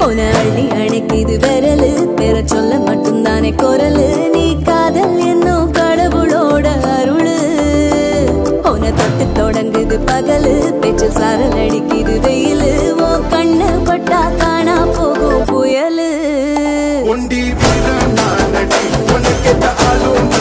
உன அள்ளி அணைக்குது விரலு பெற சொல்ல மட்டும்தானே குரலு நீ காதல் என்னும் கடவுளோட அருளு உன தொட்டு தொடங்குது பகலு பேச்சில் சாரல் அடிக்குது வெயிலு ஓ கண்ணு பட்டா காணா போகும் புயலு ஒண்டி வீரன் நான் அடி உனக்கு ஆளும்